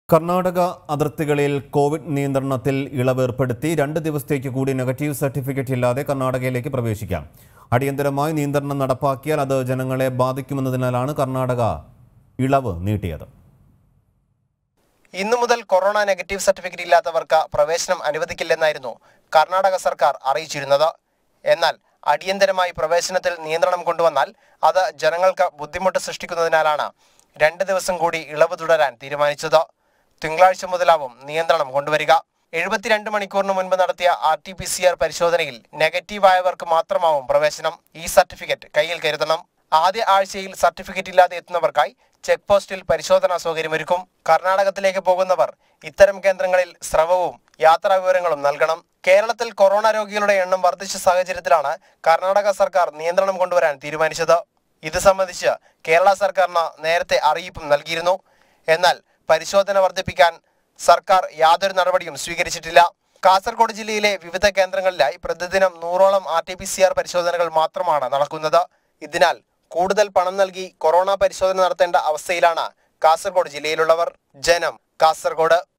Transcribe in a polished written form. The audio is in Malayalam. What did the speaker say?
കർണാടക അതിർത്തികളിൽ കോവിഡ് നിയന്ത്രണത്തിൽ ഇളവേർപ്പെടുത്തി 2 ദിവസത്തേക്ക് കൂടി നെഗറ്റീവ് സർട്ടിഫിക്കറ്റ് ഇല്ലാതെ കർണാടകയിലേക്ക് പ്രവേശിക്കാം. അടിയന്തരമായി നിയന്ത്രണം നടപ്പാക്കിയാൽ അത് ജനങ്ങളെ ബാധിക്കുമെന്നതിനാലാണ് കർണാടക ഇളവ് നീട്ടിയത്. ഇന്നു മുതൽ കൊറോണ നെഗറ്റീവ് സർട്ടിഫിക്കറ്റ് ഇല്ലാത്തവർക്ക് പ്രവേശനം അനുവദിക്കില്ലെന്നായിരുന്നു കർണാടക സർക്കാർ അറിയിച്ചിരുന്നത്. എന്നാൽ അടിയന്തരമായി പ്രവേശനത്തിൽ നിയന്ത്രണം കൊണ്ടുവന്നാൽ അത് ജനങ്ങൾക്ക് ബുദ്ധിമുട്ട് സൃഷ്ടിക്കുന്നതിനാലാണ് 2 ദിവസം കൂടി ഇളവ് തുടരാൻ തീരുമാനിച്ചത്. തിങ്കളാഴ്ച മുതലാവും നിയന്ത്രണം കൊണ്ടുവരിക. 72 മണിക്കൂറിന് മുൻപ് നടത്തിയ RT-PCR പരിശോധനയിൽ നെഗറ്റീവ് ആയവർക്ക് മാത്രമാവും പ്രവേശനം. ഈ സർട്ടിഫിക്കറ്റ് കയ്യിൽ കരുതണം. ആദ്യ ആഴ്ചയിൽ സർട്ടിഫിക്കറ്റ് ഇല്ലാതെ എത്തുന്നവർക്കായി ചെക്ക് പോസ്റ്റിൽ പരിശോധനാ സൗകര്യമൊരുക്കും. കർണാടകത്തിലേക്ക് പോകുന്നവർ ഇത്തരം കേന്ദ്രങ്ങളിൽ സ്രവവും യാത്രാ വിവരങ്ങളും നൽകണം. കേരളത്തിൽ കൊറോണ രോഗികളുടെ എണ്ണം വർദ്ധിച്ച സാഹചര്യത്തിലാണ് കർണാടക സർക്കാർ നിയന്ത്രണം കൊണ്ടുവരാൻ തീരുമാനിച്ചത്. ഇത് സംബന്ധിച്ച് കേരള സർക്കാരിന് നേരത്തെ അറിയിപ്പും നൽകിയിരുന്നു. എന്നാൽ പരിശോധന വർദ്ധിപ്പിക്കാൻ സർക്കാർ യാതൊരു നടപടിയും സ്വീകരിച്ചിട്ടില്ല. കാസർഗോഡ് ജില്ലയിലെ വിവിധ കേന്ദ്രങ്ങളിലായി പ്രതിദിനം 100ഓളം RT-PCR പരിശോധനകൾ മാത്രമാണ് നടക്കുന്നത്. ഇതിനാൽ കൂടുതൽ പണം നൽകി കൊറോണ പരിശോധന നടത്തേണ്ട അവസ്ഥയിലാണ് കാസർഗോഡ് ജില്ലയിലുള്ളവർ. ജനം, കാസർഗോഡ്.